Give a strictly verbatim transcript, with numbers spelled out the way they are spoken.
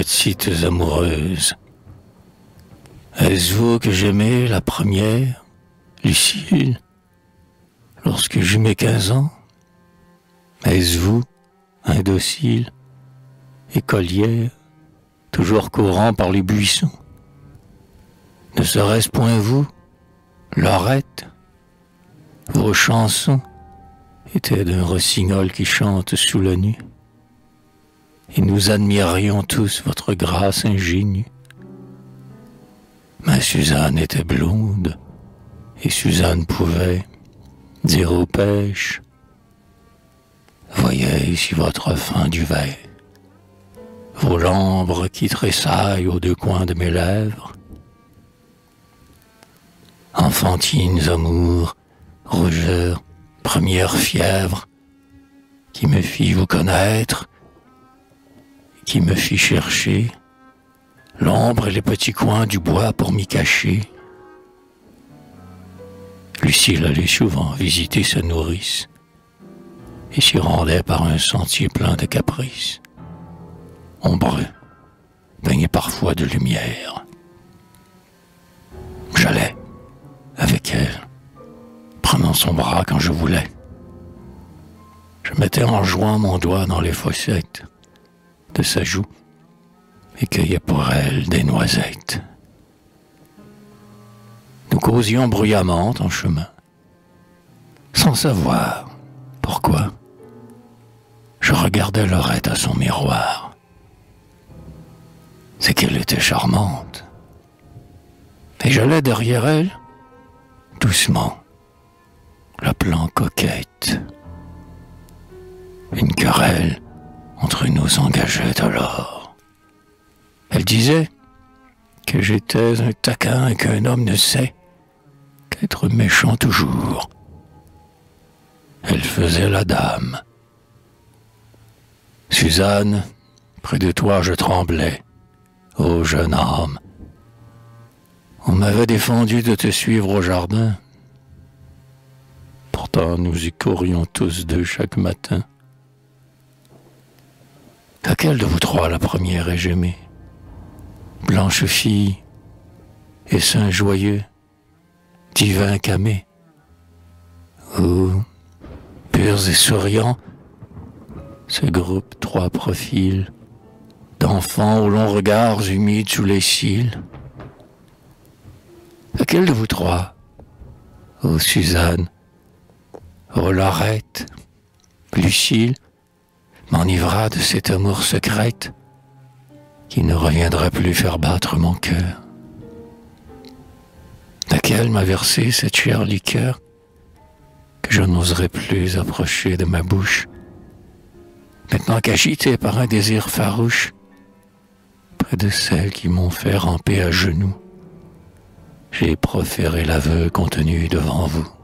petites amoureuses. Est-ce vous que j'aimais la première, Lucille, lorsque j'eus mes quinze ans? Est-ce vous, indocile, écolière, toujours courant par les buissons? Ne serait-ce point vous, Laurette? Vos chansons étaient d'un rossignol qui chante sous la nuit, et nous admirions tous votre grâce ingénue. Ma Suzanne était blonde, et Suzanne pouvait dire aux pêches: voyez ici votre fin du verre, vos lambres qui tressaillent aux deux coins de mes lèvres. Enfantines amours, rougeur, première fièvre, qui me fit vous connaître, qui me fit chercher l'ombre et les petits coins du bois pour m'y cacher. Lucille allait souvent visiter sa nourrice et s'y rendait par un sentier plein de caprices, ombreux, baigné parfois de lumière. J'allais avec elle, prenant son bras quand je voulais. Je mettais en jouant mon doigt dans les fossettes de sa joue et cueillais pour elle des noisettes. Nous causions bruyamment en chemin, sans savoir pourquoi. Je regardais Laurette à son miroir. C'est qu'elle était charmante. Et j'allais derrière elle, doucement, l'appelant coquette. Une querelle entre nous s'engageait alors. Elle disait que j'étais un taquin et qu'un homme ne sait qu'être méchant toujours. Elle faisait la dame. Suzanne, près de toi je tremblais, ô jeune âme. On m'avait défendu de te suivre au jardin. Pourtant nous y courions tous deux chaque matin. Laquelle de vous trois la première ai-je aimée? Blanche fille, et saint joyeux, divin camé, ou, purs et souriants, ce groupe trois profils, d'enfants aux longs regards humides sous les cils. Laquelle de vous trois, ô Suzanne, ô Laurette, Lucille, m'enivra de cet amour secrète qui ne reviendra plus faire battre mon cœur? Laquelle m'a versé cette chère liqueur que je n'oserais plus approcher de ma bouche, maintenant qu'agité par un désir farouche, près de celles qui m'ont fait ramper à genoux, j'ai proféré l'aveu contenu devant vous.